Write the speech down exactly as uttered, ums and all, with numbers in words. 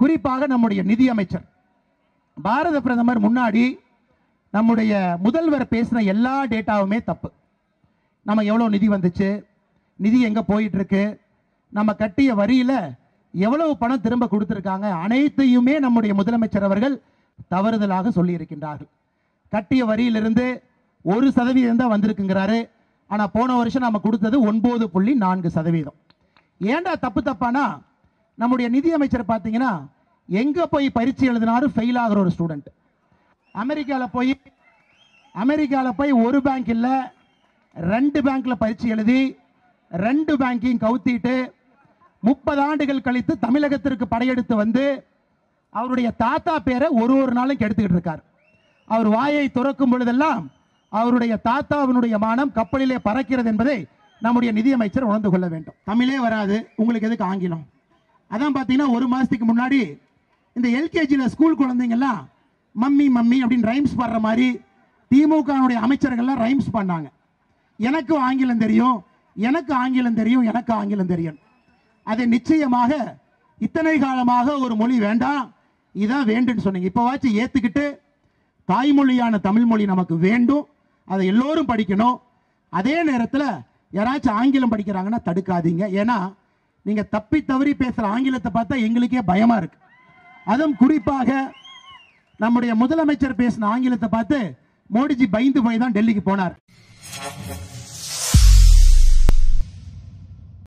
குறிப்பாக நம்முடைய நிதியமைச்சர் பாரத பிரதமர் முன்னாடி நம்முடைய முதல்வர் பேசின எல்லா டேட்டாவுமே தப்பு. நம்ம எவ்வளோ நிதி வந்துச்சு, நிதி எங்கே போயிட்டு இருக்கு, நம்ம கட்டிய வரியில் எவ்வளவு பணம் திரும்ப கொடுத்துருக்காங்க, அனைத்தையுமே நம்முடைய முதலமைச்சர் அவர்கள் தவறுதலாக சொல்லியிருக்கின்றார்கள். கட்டிய வரியிலிருந்து ஒரு சதவீதம் தான் வந்திருக்குங்கிறாரு. ஆனால் போன வருஷம் நம்ம கொடுத்தது ஒன்பது புள்ளி நான்கு சதவீதம். ஏண்டா தப்பு தப்பானா, நம்முடைய நிதியமைச்சர் பார்த்தீங்கன்னா எங்கே போய் பரீட்சை எழுதினாலும் ஃபெயில் ஆகிற ஒரு ஸ்டூடெண்ட். அமெரிக்காவில் போய் அமெரிக்காவில் போய் ஒரு பேங்க் இல்லை ரெண்டு பேங்க்கில் பரீட்சை எழுதி ரெண்டு பேங்கையும் கவுத்திட்டு முப்பது ஆண்டுகள் கழித்து தமிழகத்திற்கு படையெடுத்து வந்து அவருடைய தாத்தா பேரை ஒரு ஒரு நாளும் கெடுத்துக்கிட்டு இருக்கார். அவர் வாயை துறக்கும் பொழுதெல்லாம் அவருடைய தாத்தாவினுடைய மானம் கப்பலிலே பறக்கிறது என்பதை நம்முடைய நிதியமைச்சர் உணர்ந்து கொள்ள வேண்டும். தமிழே வராது, உங்களுக்கு எதுக்கு ஆங்கிலம்? அதான் பார்த்தீங்கன்னா ஒரு மாதத்துக்கு முன்னாடி இந்த எல்கேஜியில் ஸ்கூல் குழந்தைங்கள்லாம் மம்மி மம்மி அப்படின்னு ரைம்ஸ் பாடுற மாதிரி திமுகனுடைய அமைச்சர்கள்லாம் ரைம்ஸ் பண்ணாங்க. எனக்கு ஆங்கிலம் தெரியும், எனக்கு ஆங்கிலம் தெரியும், எனக்கு ஆங்கிலம் தெரியும். அதை நிச்சயமாக இத்தனை காலமாக ஒரு மொழி வேண்டாம், இதான் வேண்டுன்னு சொன்னீங்க. இப்போவாச்சும் ஏற்றுக்கிட்டு தாய்மொழியான தமிழ் மொழி நமக்கு வேண்டும், அதை எல்லோரும் படிக்கணும். அதே நேரத்தில் யாராச்சும் ஆங்கிலம் படிக்கிறாங்கன்னா தடுக்காதீங்க. ஏன்னா நீங்கள் தப்பி தவறி பேசுகிற ஆங்கிலத்தை பார்த்தா எங்களுக்கே பயமாக இருக்கு. அதுவும் குறிப்பாக நம்முடைய முதலமைச்சர் பேசின ஆங்கிலத்தை பார்த்து மோடிஜி பயந்து போய் தான் டெல்லிக்கு போனார்.